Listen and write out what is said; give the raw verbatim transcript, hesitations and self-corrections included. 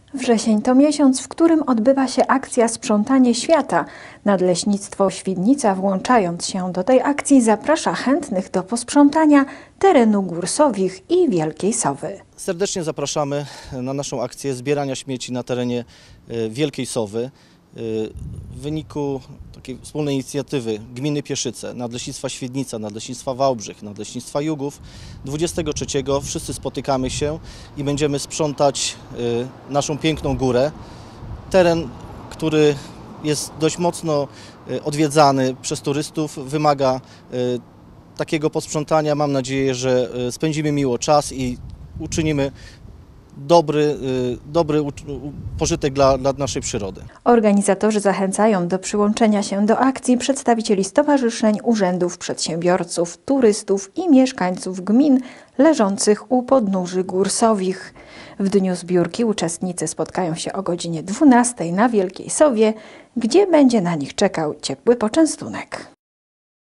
Wrzesień to miesiąc, w którym odbywa się akcja Sprzątanie Świata. Nadleśnictwo Świdnica, włączając się do tej akcji, zaprasza chętnych do posprzątania terenu Gór Sowich i Wielkiej Sowy. Serdecznie zapraszamy na naszą akcję zbierania śmieci na terenie Wielkiej Sowy. W wyniku takiej wspólnej inicjatywy Gminy Pieszyce, Nadleśnictwa Świdnica, Nadleśnictwa Wałbrzych, Nadleśnictwa Jugów dwudziestego trzeciego wszyscy spotykamy się i będziemy sprzątać naszą piękną górę. Teren, który jest dość mocno odwiedzany przez turystów, wymaga takiego posprzątania. Mam nadzieję, że spędzimy miło czas i uczynimy dobry, dobry pożytek dla, dla naszej przyrody. Organizatorzy zachęcają do przyłączenia się do akcji przedstawicieli stowarzyszeń, urzędów, przedsiębiorców, turystów i mieszkańców gmin leżących u podnóży Gór Sowich. W dniu zbiórki uczestnicy spotkają się o godzinie dwunastej na Wielkiej Sowie, gdzie będzie na nich czekał ciepły poczęstunek.